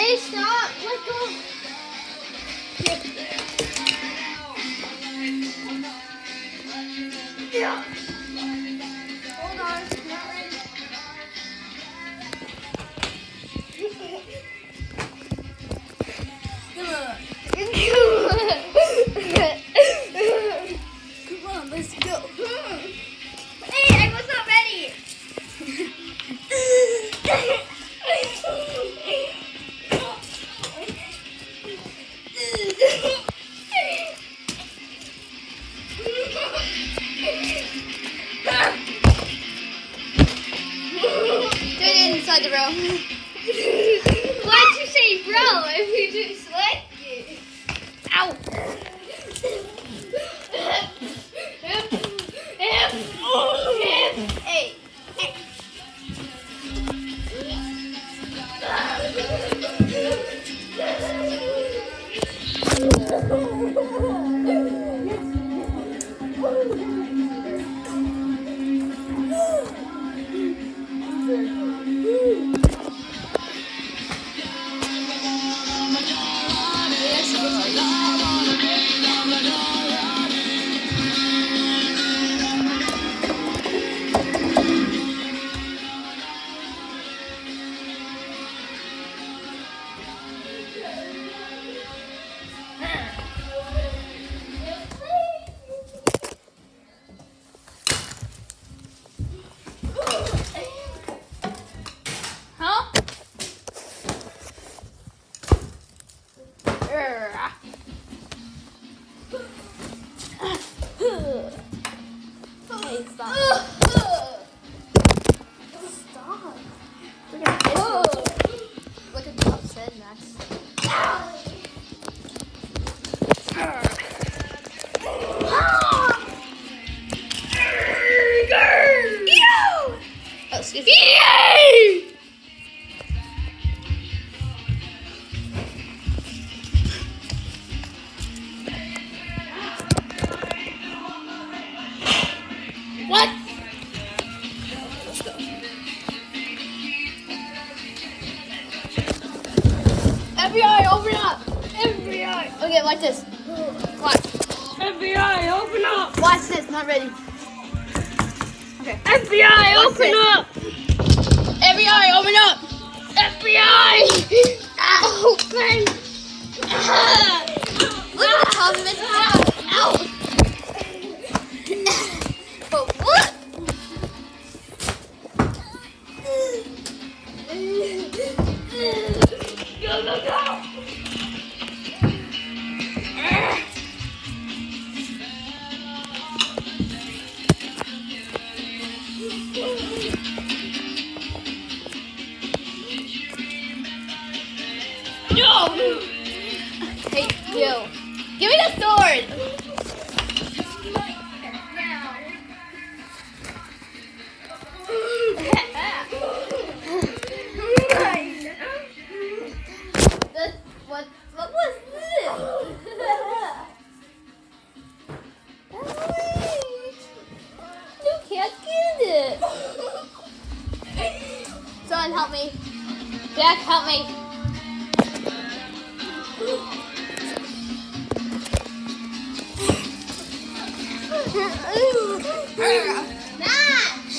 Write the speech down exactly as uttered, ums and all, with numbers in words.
Hey, stop! Let go! Yeah. Hold on, it's not ready. Come on. Come on, let's go. Hey, I was not ready. Do it inside the row. Why'd you say bro if you just like it? Ow! Hey! Hey! Hey, stop. Stop. Look at this. Look at the upset, Max. Oh, excuse me. What? Let's go. F B I, open up! F B I! Okay, like this. Watch. F B I, open up! Watch this, not ready. Okay. F B I, Watch open this. up! F B I, open up! F B I! Open! Look at the top of it. Ow! But what? Go, go, go! No! Hey, you. Give me the sword! This, what, what was this? You can't get it. Someone help me. Jack, help me. Matt!